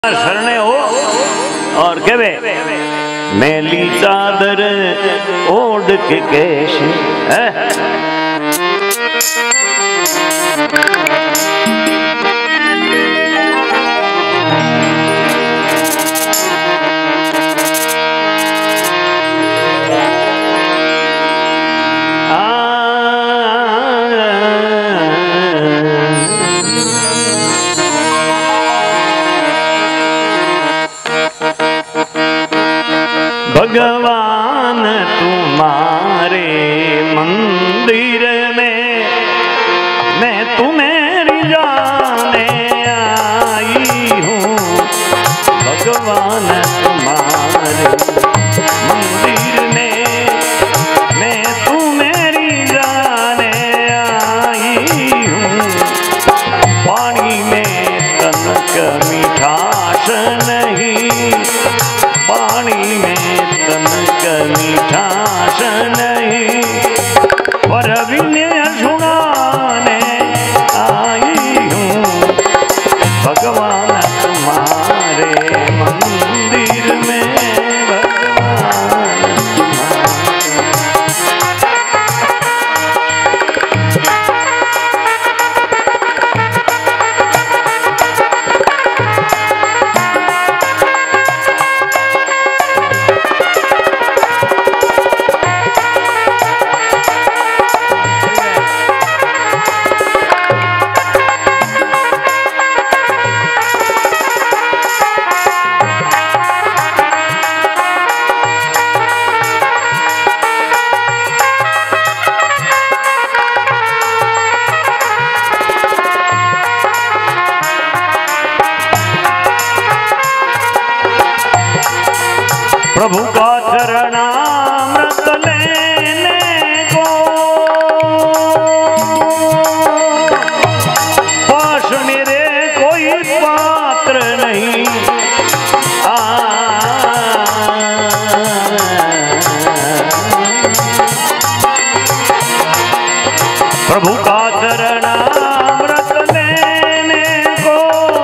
शरणे हो और केवे मेली चादर ओढ़ के कैसे भगवान तुम्हारे मंदिर में मैं तुम्हें जाने आई हूँ। भगवान तुम्हारे मंदिर में मैं तुम्हें जाने आई हूँ। पानी में तनक मिठास नहीं, पानी में तनक मिठास नहीं, पर विनय सुनाने आई हूँ। भगवान तुम्हारे मंदिर में भगवान प्रभु का चरणामृत लेने को पास मेरे कोई पात्र नहीं। प्रभु का चरणामृत लेने को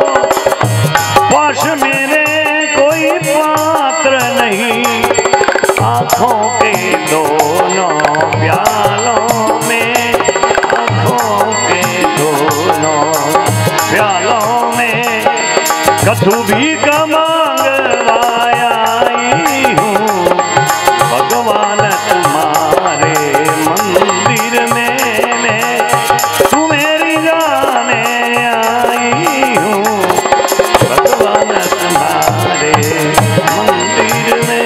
पास मेरे कोई पात्र नहीं। आँखों के दोनों प्यालों में, आँखों के दोनों प्यालों में कछु भी का मांगवाया आई हूँ। भगवान तुम्हारे मंदिर में मैं तुम्हें जाने आई हूँ। भगवान तुम्हारे मंदिर में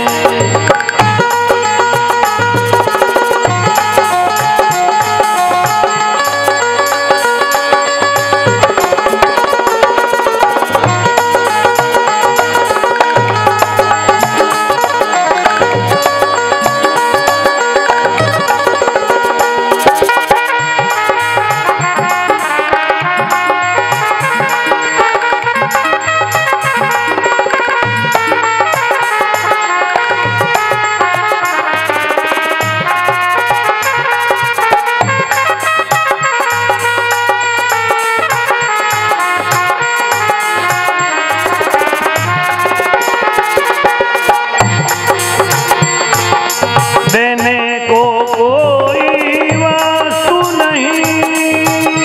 देने को कोई वस्तु नहीं,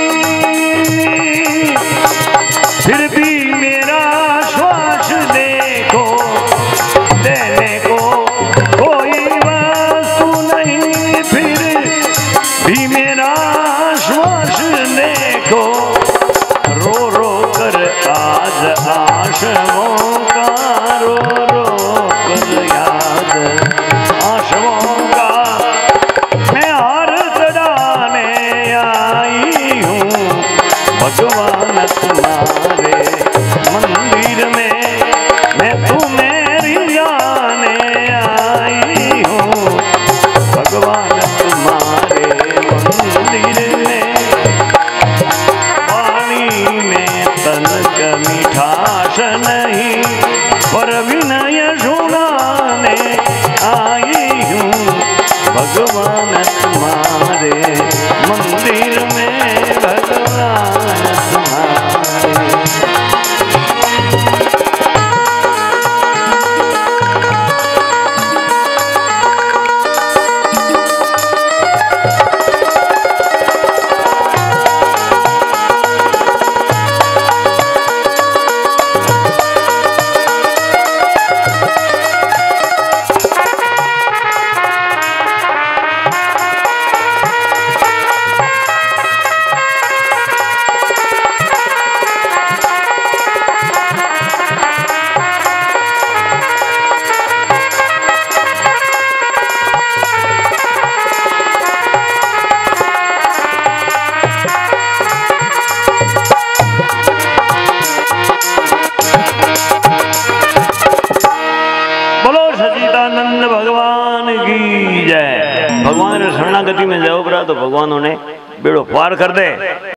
फिर भी मेरा श्वास देखो। देने को कोई वस्तु नहीं, फिर भी मेरा श्वास देखो। रो रो कर आज आशवों का, रो रो कर याद आशवों भगवान तुम्हारे मंदिर में मैं तुम्हें जाने आई हूँ। भगवान तुम्हारे मंदिर में पानी में तनक मिठास नहीं, पर विनय सुनाने आई हूँ। भगवान तुम्हारे मंदिर में भगवान तुम्हारे तो भगवान उन्हें बेड़ो पार कर दे।